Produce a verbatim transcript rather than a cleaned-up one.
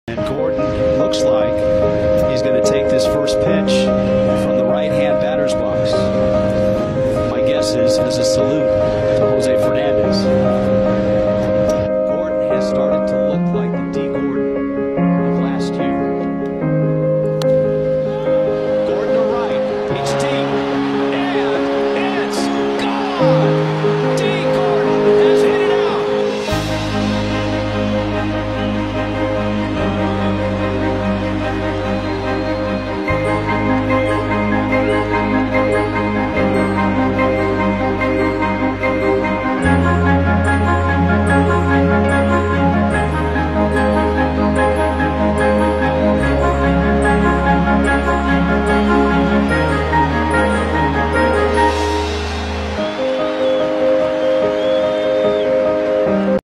And Gordon looks like he's going to take this first pitch from the right-hand batter's box. My guess is as a salute